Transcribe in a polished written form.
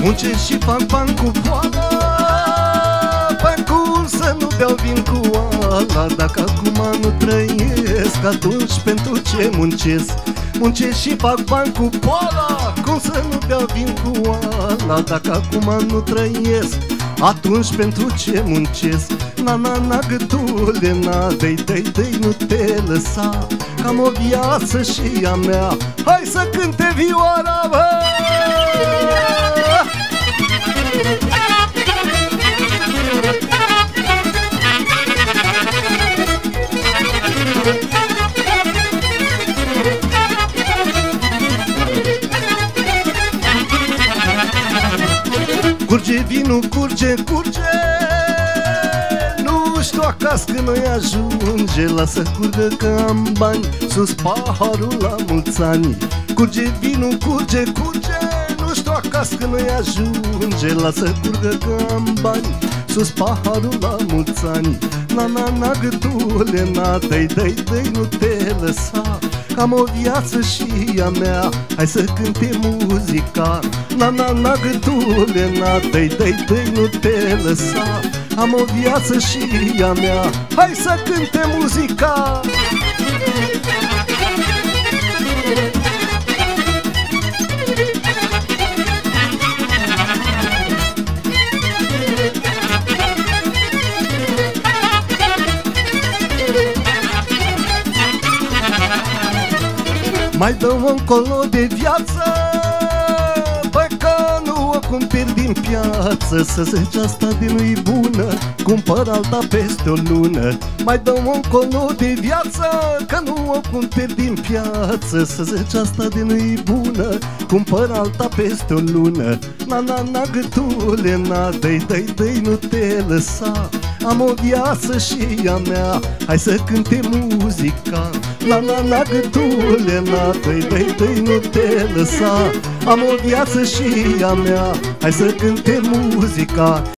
Muncesc și fac bani cu poala, bancul să nu beau vin cu oala. Dacă acum nu trăiesc, atunci pentru ce muncesc? Muncesc și fac bani cu poala, cum să nu beau vin cu oala? Dacă acum nu trăiesc, atunci pentru ce muncesc? Na, na, na, gâtule, na, dăi, dăi, dăi, nu te lăsa, că am o viață și a mea. Hai să cânte vioara, bă! Curge vinul, curge, curge, nu știu acasă că nu-i ajunge. Lasă curgă că am bani, sus paharul la mulți ani. Curge vinul, curge, curge, nu știu acasă că nu-i ajunge. Lasă curgă că am bani, sus paharul la mulți ani. Na, na, na, gâtule, na, dăi, dăi, dăi, nu te lăsa, că am o viață și a mea. Hai să cânte muzica. Na, na, na, gâtule, na, dăi, dăi, dăi, nu te lăsa, am o viață și a mea. Hai să cânte muzica. Mai dă-o încolo de viață, băi, că nu o cumperi din piață. Să zici asta de nu-i bună, cumpăr alta peste o lună. Mai dă-o încolo de viață, că nu o cumperi din piață. Să zici asta de nu-i bună, cumpăr alta peste o lună. Na, na, na, gâtule, na, dăi, dăi, dăi, nu te lăsa, am o viață și a mea. Hai să cânte muzica. Na, na, na, gâtule, na, dăi, dăi, dăi, nu te lăsa, am o viață și a mea. Hai să cânte muzica.